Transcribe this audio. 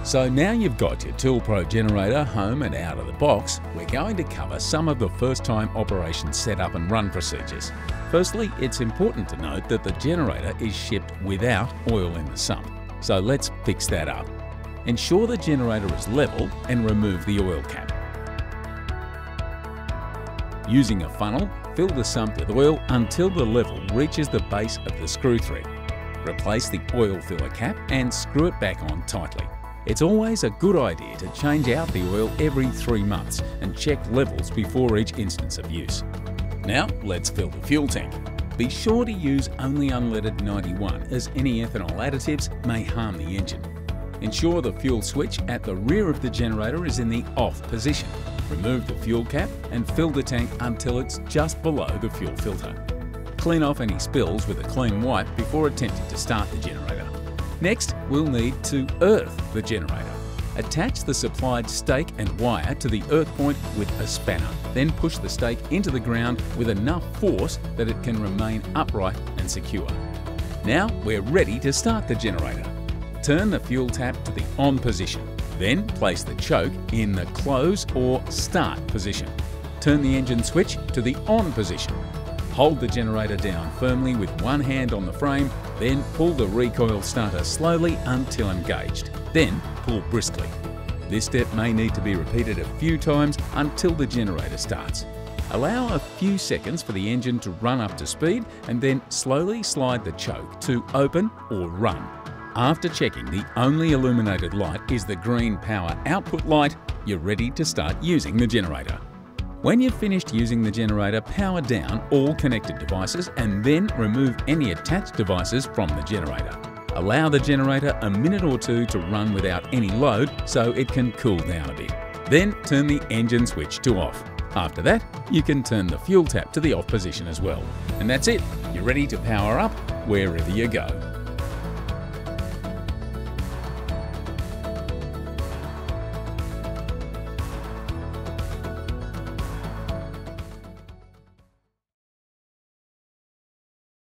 So now you've got your Tool Pro generator home and out of the box, we're going to cover some of the first-time operation setup and run procedures. Firstly, it's important to note that the generator is shipped without oil in the sump, so let's fix that up. Ensure the generator is level and remove the oil cap. Using a funnel, fill the sump with oil until the level reaches the base of the screw thread. Replace the oil filler cap and screw it back on tightly. It's always a good idea to change out the oil every 3 months and check levels before each instance of use. Now let's fill the fuel tank. Be sure to use only unleaded 91 as any ethanol additives may harm the engine. Ensure the fuel switch at the rear of the generator is in the off position. Remove the fuel cap and fill the tank until it's just below the fuel filter. Clean off any spills with a clean wipe before attempting to start the generator. Next, we'll need to earth the generator. Attach the supplied stake and wire to the earth point with a spanner. Then push the stake into the ground with enough force that it can remain upright and secure. Now we're ready to start the generator. Turn the fuel tap to the on position. Then place the choke in the close or start position. Turn the engine switch to the on position. Hold the generator down firmly with one hand on the frame, then pull the recoil starter slowly until engaged. Then pull briskly. This step may need to be repeated a few times until the generator starts. Allow a few seconds for the engine to run up to speed and then slowly slide the choke to open or run. After checking the only illuminated light is the green power output light, you're ready to start using the generator. When you've finished using the generator, power down all connected devices and then remove any attached devices from the generator. Allow the generator a minute or two to run without any load so it can cool down a bit. Then turn the engine switch to off. After that, you can turn the fuel tap to the off position as well. And that's it, you're ready to power up wherever you go.